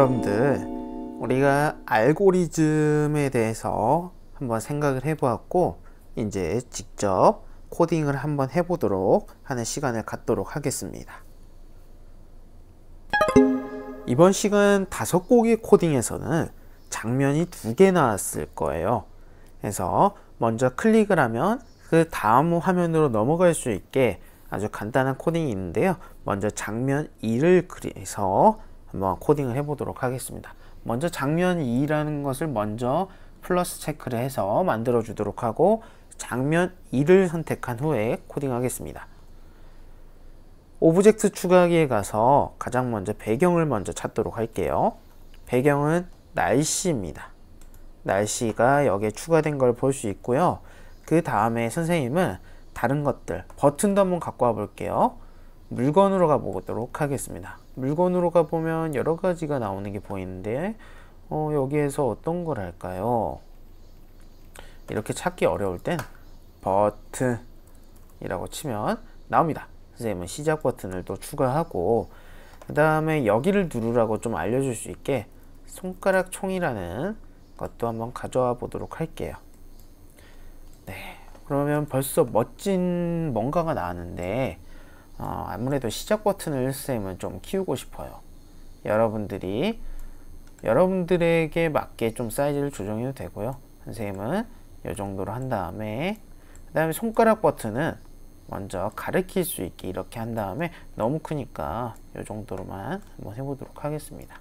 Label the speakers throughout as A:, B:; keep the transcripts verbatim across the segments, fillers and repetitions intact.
A: 여러분들, 우리가 알고리즘에 대해서 한번 생각을 해보았고, 이제 직접 코딩을 한번 해보도록 하는 시간을 갖도록 하겠습니다. 이번 시간 다섯 곡의 코딩에서는 장면이 두 개 나왔을 거예요. 그래서 먼저 클릭을 하면 그 다음 화면으로 넘어갈 수 있게 아주 간단한 코딩이 있는데요. 먼저 장면 이를 그려서 한번 코딩을 해보도록 하겠습니다. 먼저 장면 이라는 것을 먼저 플러스 체크를 해서 만들어 주도록 하고, 장면 이를 선택한 후에 코딩하겠습니다. 오브젝트 추가기에 가서 가장 먼저 배경을 먼저 찾도록 할게요. 배경은 날씨입니다. 날씨가 여기에 추가된 걸 볼 수 있고요. 그 다음에 선생님은 다른 것들, 버튼도 한번 갖고 와 볼게요. 물건으로 가보도록 하겠습니다. 물건으로 가보면 여러 가지가 나오는 게 보이는데, 어, 여기에서 어떤 걸 할까요? 이렇게 찾기 어려울 땐 버튼이라고 치면 나옵니다. 선생님은 시작 버튼을 또 추가하고, 그 다음에 여기를 누르라고 좀 알려줄 수 있게 손가락 총이라는 것도 한번 가져와 보도록 할게요. 네, 그러면 벌써 멋진 뭔가가 나왔는데, 어, 아무래도 시작 버튼을 선생님은 좀 키우고 싶어요. 여러분들이 여러분들에게 맞게 좀 사이즈를 조정해도 되고요. 선생님은 이 정도로 한 다음에, 그 다음에 손가락 버튼은 먼저 가리킬 수 있게 이렇게 한 다음에, 너무 크니까 이 정도로만 한번 해보도록 하겠습니다.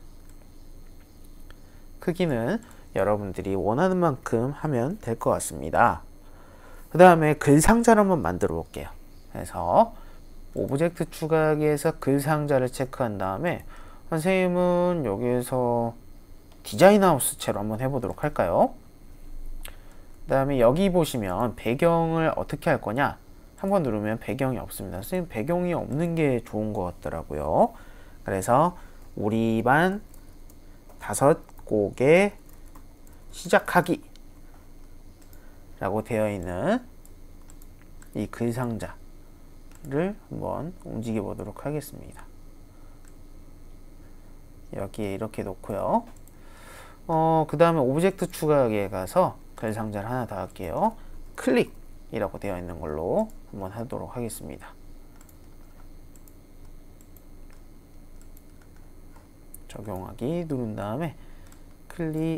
A: 크기는 여러분들이 원하는 만큼 하면 될 것 같습니다. 그 다음에 글 상자를 한번 만들어 볼게요. 그래서 오브젝트 추가기에서 글 상자를 체크한 다음에, 선생님은 여기에서 디자인 하우스체로 한번 해보도록 할까요? 그 다음에 여기 보시면 배경을 어떻게 할 거냐, 한번 누르면 배경이 없습니다. 선생님 배경이 없는 게 좋은 것 같더라고요. 그래서 우리 반 다섯 곡의 시작하기 라고 되어 있는 이 글 상자를 한번 움직여 보도록 하겠습니다. 여기에 이렇게 놓고요. 어, 그 다음에 오브젝트 추가기에 가서 글 상자를 하나 더 할게요. 클릭이라고 되어 있는 걸로 한번 하도록 하겠습니다. 적용하기 누른 다음에 클릭.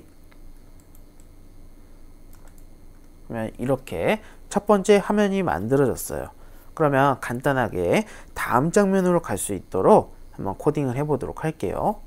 A: 그러면 이렇게 첫 번째 화면이 만들어졌어요. 그러면 간단하게 다음 장면으로 갈 수 있도록 한번 코딩을 해보도록 할게요.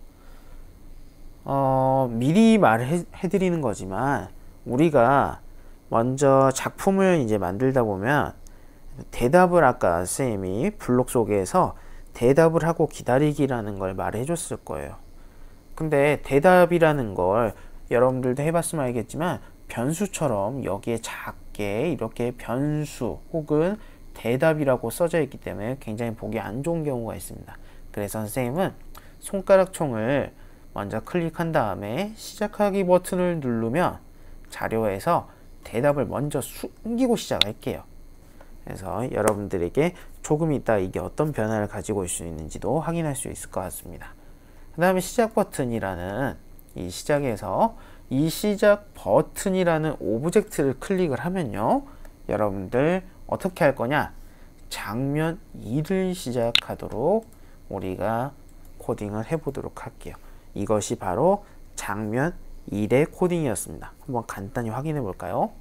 A: 어, 미리 말을 해드리는 거지만, 우리가 먼저 작품을 이제 만들다 보면 대답을, 아까 선생님이 블록 속에서 대답을 하고 기다리기라는 걸 말해 줬을 거예요. 근데 대답이라는 걸 여러분들도 해봤으면 알겠지만, 변수처럼 여기에 작게 이렇게 변수 혹은 대답이라고 써져 있기 때문에 굉장히 보기 안 좋은 경우가 있습니다. 그래서 선생님은 손가락 총을 먼저 클릭한 다음에 시작하기 버튼을 누르면 자료에서 대답을 먼저 숨기고 시작할게요. 그래서 여러분들에게 조금 이따 이게 어떤 변화를 가지고 올 수 있는지도 확인할 수 있을 것 같습니다. 그 다음에 시작 버튼이라는 이 시작에서 이 시작 버튼이라는 오브젝트를 클릭을 하면요, 여러분들 어떻게 할 거냐, 장면 이를 시작하도록 우리가 코딩을 해보도록 할게요. 이것이 바로 장면 일의 코딩이었습니다. 한번 간단히 확인해 볼까요?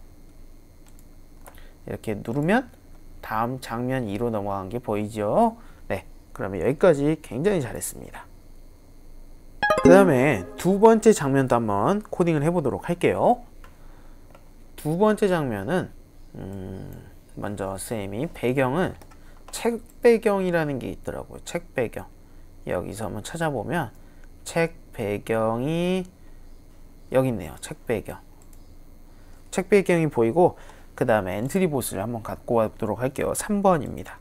A: 이렇게 누르면 다음 장면 이로 넘어간 게 보이죠? 네, 그러면 여기까지 굉장히 잘했습니다. 그 다음에 두 번째 장면도 한번 코딩을 해보도록 할게요. 두 번째 장면은 음, 먼저 선생님이 배경은 책 배경이라는 게 있더라고요. 책 배경. 여기서 한번 찾아보면 책 배경이 여기 있네요. 책 배경. 책 배경이 보이고, 그 다음에 엔트리 보스를 한번 갖고 와도록 할게요. 삼 번입니다.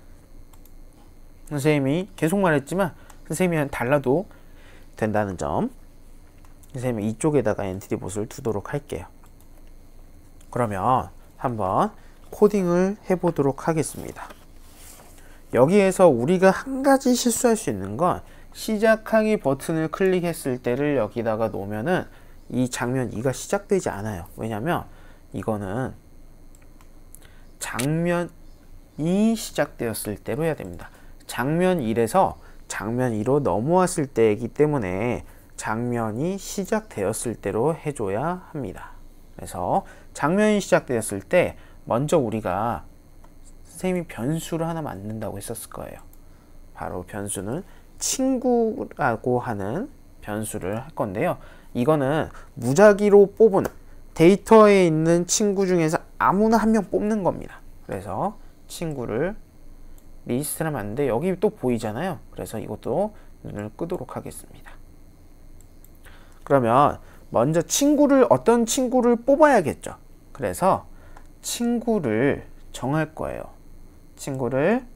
A: 선생님이 계속 말했지만 선생님이랑 달라도 된다는 점, 선생님이 이쪽에다가 엔트리 보스를 두도록 할게요. 그러면 한번 코딩을 해보도록 하겠습니다. 여기에서 우리가 한 가지 실수할 수 있는 건 시작하기 버튼을 클릭했을 때를 여기다가 놓으면은 이 장면 이가 시작되지 않아요. 왜냐면 이거는 장면 이 시작되었을 때로 해야 됩니다. 장면 일에서 장면 이로 넘어왔을 때이기 때문에 장면이 시작되었을 때로 해줘야 합니다. 그래서 장면이 시작되었을 때 먼저 우리가 선생님이 변수를 하나 만든다고 했었을 거예요. 바로 변수는 친구라고 하는 변수를 할 건데요. 이거는 무작위로 뽑은 데이터에 있는 친구 중에서 아무나 한 명 뽑는 겁니다. 그래서 친구를 리스트를 만드는데 여기 또 보이잖아요. 그래서 이것도 눈을 끄도록 하겠습니다. 그러면 먼저 친구를 어떤 친구를 뽑아야겠죠. 그래서 친구를 정할 거예요. 친구를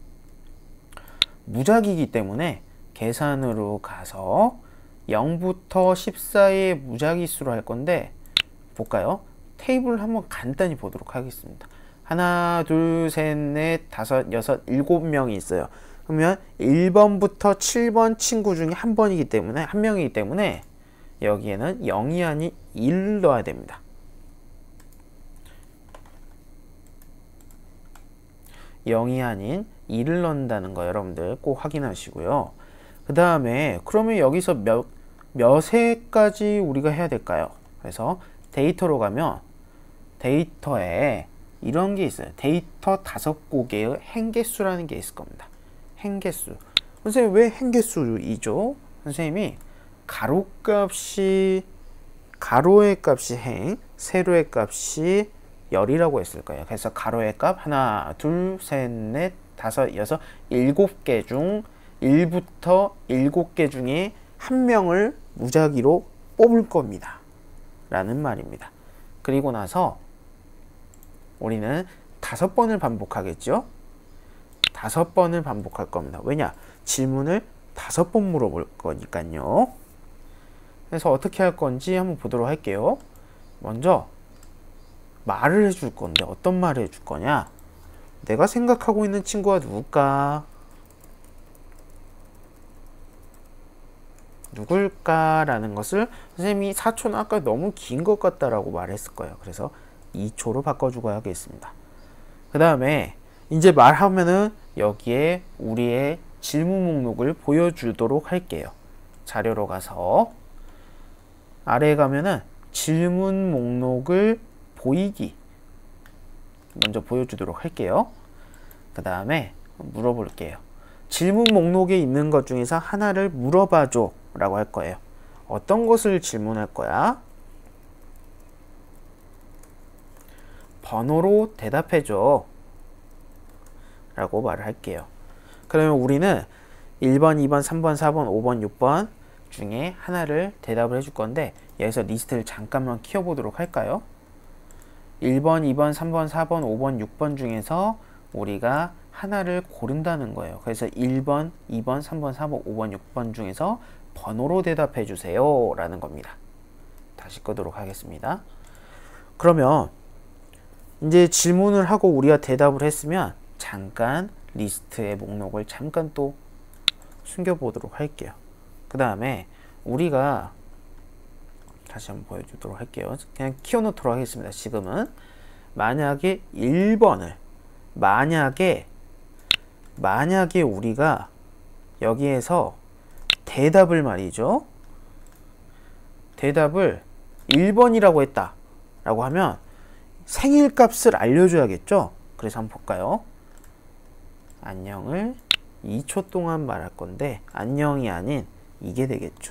A: 무작위이기 때문에 계산으로 가서 영부터 십 사이의 무작위수로 할 건데 볼까요? 테이블을 한번 간단히 보도록 하겠습니다. 하나, 둘, 셋, 넷, 다섯, 여섯, 일곱 명이 있어요. 그러면 일 번부터 칠 번 친구 중에 한 번이기 때문에 한 명이기 때문에 여기에는 영이 아닌 일을 넣어야 됩니다. 영이 아닌 일을 넣는다는 거 여러분들 꼭 확인하시고요. 그 다음에 그러면 여기서 몇, 몇 회까지 우리가 해야 될까요? 그래서 데이터로 가면 데이터에 이런 게 있어요. 데이터 다섯 곡의 행개수라는 게 있을 겁니다. 행개수. 선생님 왜 행개수이죠? 선생님이 가로값이 가로의 값이 행, 세로의 값이 열이라고 했을 거예요. 그래서 가로의 값 하나, 둘, 셋, 넷, 다섯, 여섯, 일곱 개 중 일부터 일곱 개 중에 한 명을 무작위로 뽑을 겁니다. 라는 말입니다. 그리고 나서 우리는 다섯 번을 반복하겠죠? 다섯 번을 반복할 겁니다. 왜냐? 질문을 다섯 번 물어볼 거니까요. 그래서 어떻게 할 건지 한번 보도록 할게요. 먼저 말을 해줄 건데 어떤 말을 해줄 거냐? 내가 생각하고 있는 친구가 누굴까? 누굴까라는 것을 선생님이 사 초는 아까 너무 긴 것 같다라고 말했을 거예요. 그래서 이 초로 바꿔주고 하겠습니다. 그 다음에 이제 말하면은 여기에 우리의 질문 목록을 보여주도록 할게요. 자료로 가서 아래에 가면은 질문 목록을 보이기 먼저 보여주도록 할게요. 그 다음에 물어볼게요. 질문 목록에 있는 것 중에서 하나를 물어봐줘 라고 할 거예요. 어떤 것을 질문할 거야? 번호로 대답해줘 라고 말을 할게요. 그러면 우리는 일 번, 이 번, 삼 번, 사 번, 오 번, 육 번 중에 하나를 대답을 해줄 건데 여기서 리스트를 잠깐만 키워보도록 할까요? 일 번, 이 번, 삼 번, 사 번, 오 번, 육 번 중에서 우리가 하나를 고른다는 거예요. 그래서 일 번, 이 번, 삼 번, 사 번, 오 번, 육 번 중에서 번호로 대답해 주세요 라는 겁니다. 다시 끄도록 하겠습니다. 그러면 이제 질문을 하고 우리가 대답을 했으면 잠깐 리스트의 목록을 잠깐 또 숨겨보도록 할게요. 그 다음에 우리가 다시 한번 보여주도록 할게요. 그냥 키워놓도록 하겠습니다. 지금은 만약에 일 번을 만약에 만약에 우리가 여기에서 대답을 말이죠. 대답을 일 번이라고 했다 라고 하면 생일값을 알려줘야겠죠. 그래서 한번 볼까요? 안녕을 이 초 동안 말할 건데 안녕이 아닌 이게 되겠죠.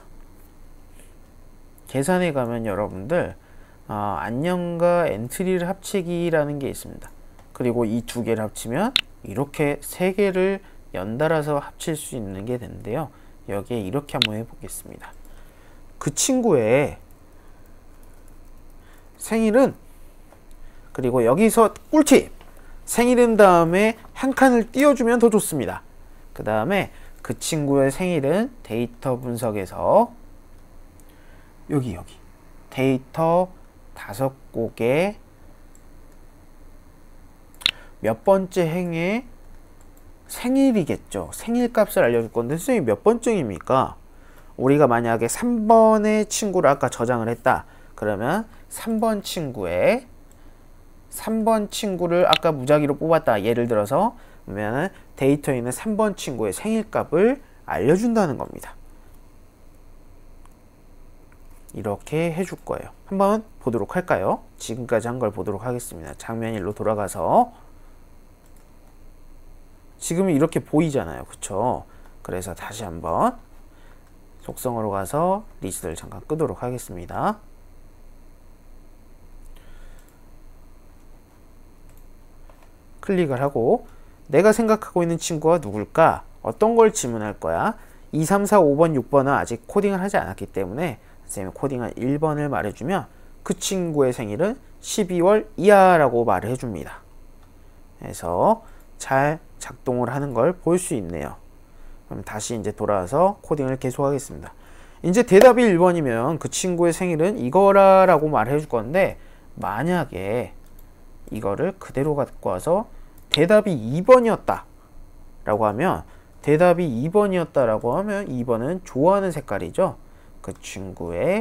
A: 계산에 가면 여러분들 어, 안녕과 엔트리를 합치기라는 게 있습니다. 그리고 이 두 개를 합치면 이렇게 세 개를 연달아서 합칠 수 있는 게 되는데요. 여기에 이렇게 한번 해보겠습니다. 그 친구의 생일은 그리고 여기서 꿀팁! 생일은 다음에 한 칸을 띄워주면 더 좋습니다. 그 다음에 그 친구의 생일은 데이터 분석에서 여기 여기 데이터 다섯 곡의 몇 번째 행에 생일이겠죠. 생일 값을 알려줄 건데 선생님 몇 번쯤입니까? 우리가 만약에 삼 번의 친구를 아까 저장을 했다. 그러면 삼 번 친구의 삼 번 친구를 아까 무작위로 뽑았다. 예를 들어서 그러면 데이터에 있는 삼 번 친구의 생일값을 알려준다는 겁니다. 이렇게 해줄 거예요. 한번 보도록 할까요? 지금까지 한 걸 보도록 하겠습니다. 장면 일로 돌아가서 지금 이렇게 보이잖아요. 그쵸? 그래서 다시 한번 속성으로 가서 리스트를 잠깐 끄도록 하겠습니다. 클릭을 하고 내가 생각하고 있는 친구가 누굴까? 어떤 걸 질문할 거야? 이, 삼, 사, 오 번, 육 번은 아직 코딩을 하지 않았기 때문에 선생님이 코딩한 일 번을 말해주면 그 친구의 생일은 십이월 이하 라고 말을 해줍니다. 그래서 잘 작동을 하는 걸 볼 수 있네요. 그럼 다시 이제 돌아와서 코딩을 계속하겠습니다. 이제 대답이 일 번이면 그 친구의 생일은 이거라 라고 말해 줄 건데 만약에 이거를 그대로 갖고 와서 대답이 이 번이었다 라고 하면 대답이 이 번이었다 라고 하면 이 번은 좋아하는 색깔이죠. 그 친구의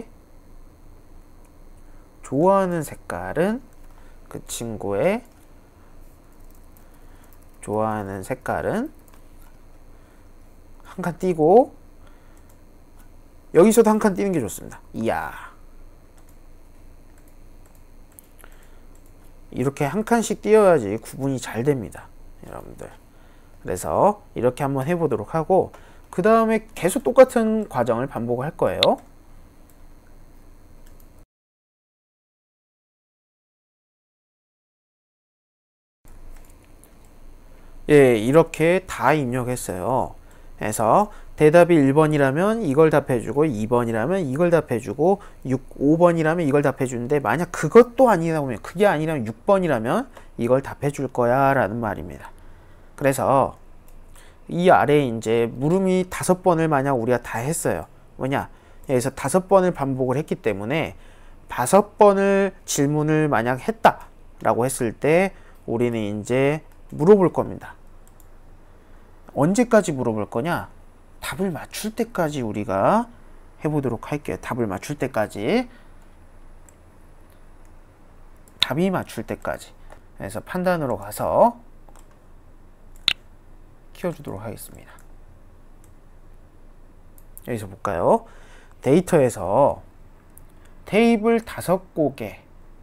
A: 좋아하는 색깔은 그 친구의 좋아하는 색깔은 한 칸 띄고 여기서도 한 칸 띄는 게 좋습니다. 이야. 이렇게 한 칸씩 띄어야지 구분이 잘 됩니다. 여러분들. 그래서 이렇게 한번 해보도록 하고 그 다음에 계속 똑같은 과정을 반복할 거예요. 예, 이렇게 다 입력했어요. 그래서 대답이 일 번이라면 이걸 답해주고 이 번이라면 이걸 답해주고 육, 오 번이라면 이걸 답해주는데 만약 그것도 아니라고 하면 그게 아니라면 육 번이라면 이걸 답해줄 거야 라는 말입니다. 그래서 이 아래에 이제 물음이 다섯 번을 만약 우리가 다 했어요. 뭐냐? 여기서 다섯 번을 반복을 했기 때문에 다섯 번을 질문을 만약 했다 라고 했을 때 우리는 이제 물어볼 겁니다. 언제까지 물어볼 거냐? 답을 맞출 때까지 우리가 해보도록 할게요. 답을 맞출 때까지. 답이 맞출 때까지. 그래서 판단으로 가서 키워주도록 하겠습니다. 여기서 볼까요? 데이터에서 테이블 다섯 곡의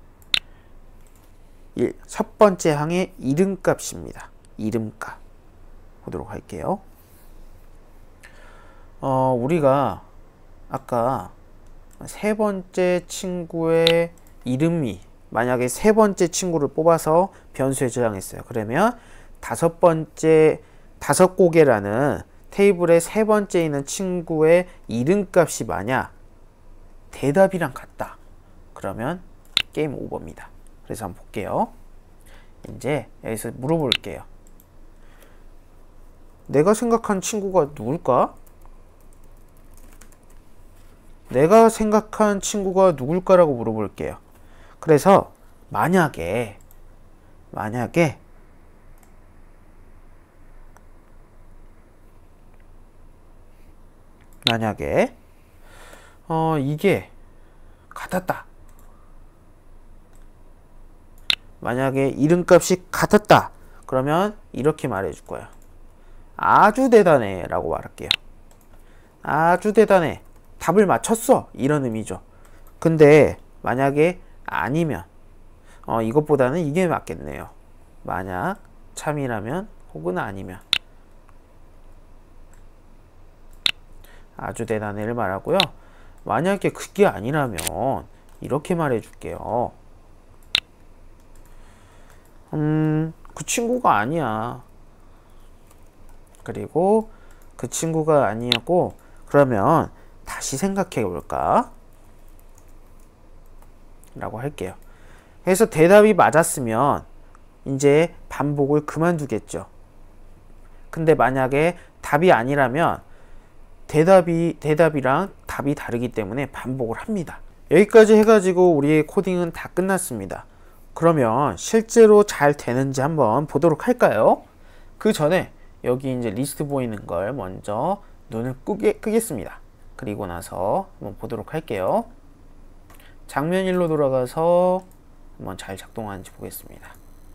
A: 첫 번째 항의 이름값입니다. 이름값 보도록 할게요. 어, 우리가 아까 세 번째 친구의 이름이 만약에 세 번째 친구를 뽑아서 변수에 저장했어요. 그러면 다섯 번째 다섯 곡에라는 테이블의 세 번째 있는 친구의 이름값이 만약 대답이랑 같다. 그러면 게임 오버입니다. 그래서 한번 볼게요. 이제 여기서 물어볼게요. 내가 생각한 친구가 누굴까? 내가 생각한 친구가 누굴까라고 물어볼게요. 그래서 만약에 만약에 만약에 어 이게 같았다. 만약에 이름값이 같았다. 그러면 이렇게 말해줄 거야. 아주 대단해 라고 말할게요. 아주 대단해. 답을 맞췄어. 이런 의미죠. 근데 만약에 아니면 어, 이것보다는 이게 맞겠네요. 만약 참이라면 혹은 아니면 아주 대단해를 말하고요. 만약에 그게 아니라면 이렇게 말해줄게요. 음, 그 친구가 아니야. 그리고 그 친구가 아니었고 그러면 다시 생각해 볼까? 라고 할게요. 그래서 대답이 맞았으면 이제 반복을 그만두겠죠. 근데 만약에 답이 아니라면 대답이, 대답이랑 답이 다르기 때문에 반복을 합니다. 여기까지 해가지고 우리의 코딩은 다 끝났습니다. 그러면 실제로 잘 되는지 한번 보도록 할까요? 그 전에 여기 이제 리스트 보이는 걸 먼저 눈을 끄게, 끄겠습니다. 그리고 나서 한번 보도록 할게요. 장면 일로 돌아가서 한번 잘 작동하는지 보겠습니다.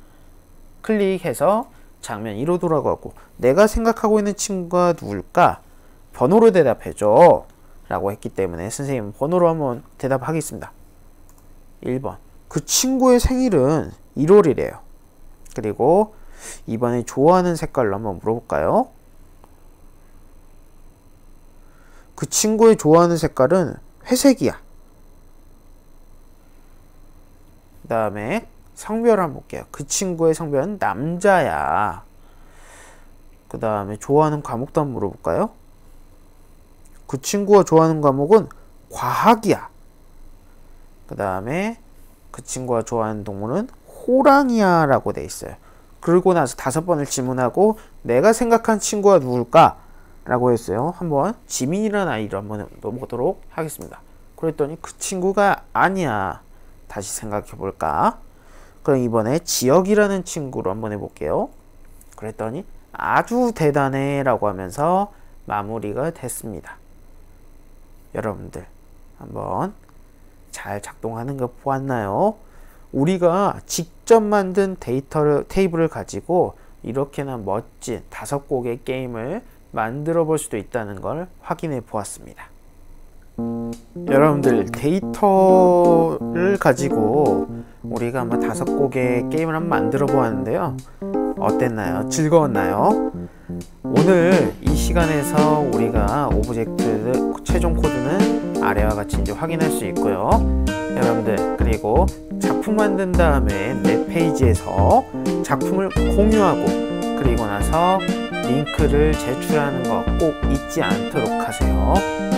A: 클릭해서 장면 이로 돌아가고 내가 생각하고 있는 친구가 누굴까? 번호로 대답해줘 라고 했기 때문에 선생님은 번호로 한번 대답하겠습니다. 일 번. 그 친구의 생일은 일월이래요. 그리고 이번에 좋아하는 색깔로 한번 물어볼까요? 그 친구의 좋아하는 색깔은 회색이야. 그 다음에 성별을 한번 볼게요. 그 친구의 성별은 남자야. 그 다음에 좋아하는 과목도 한번 물어볼까요? 그 친구가 좋아하는 과목은 과학이야. 그 다음에 그 친구가 좋아하는 동물은 호랑이야 라고 돼 있어요. 그러고 나서 다섯 번을 질문하고 내가 생각한 친구가 누굴까? 라고 했어요. 한번 지민이라는 아이를 한번 넣어보도록 하겠습니다. 그랬더니 그 친구가 아니야. 다시 생각해 볼까? 그럼 이번에 지역이라는 친구로 한번 해볼게요. 그랬더니 아주 대단해 라고 하면서 마무리가 됐습니다. 여러분들 한번 잘 작동하는 거 보았나요? 우리가 직접 만든 데이터를 테이블을 가지고 이렇게나 멋진 다섯 곡의 게임을 만들어 볼 수도 있다는 걸 확인해 보았습니다. 여러분들 데이터를 가지고 우리가 한번 다섯 곡의 게임을 한번 만들어 보았는데요. 어땠나요? 즐거웠나요? 오늘 이 시간에서 우리가 오브젝트 최종 코드는 아래와 같이 이제 확인할 수 있고요. 여러분들 그리고 작품 만든 다음에 내 페이지에서 작품을 공유하고 그리고 나서 링크를 제출하는 거 꼭 잊지 않도록 하세요.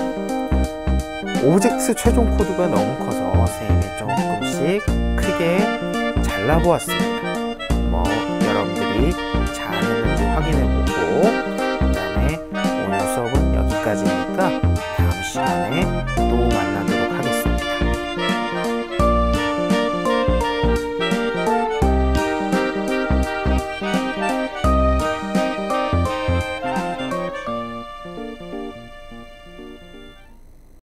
A: 오브젝트 최종 코드가 너무 커서 선생님이 조금씩 크게 잘라보았습니다. 뭐 여러분들이 잘했는지 확인해보고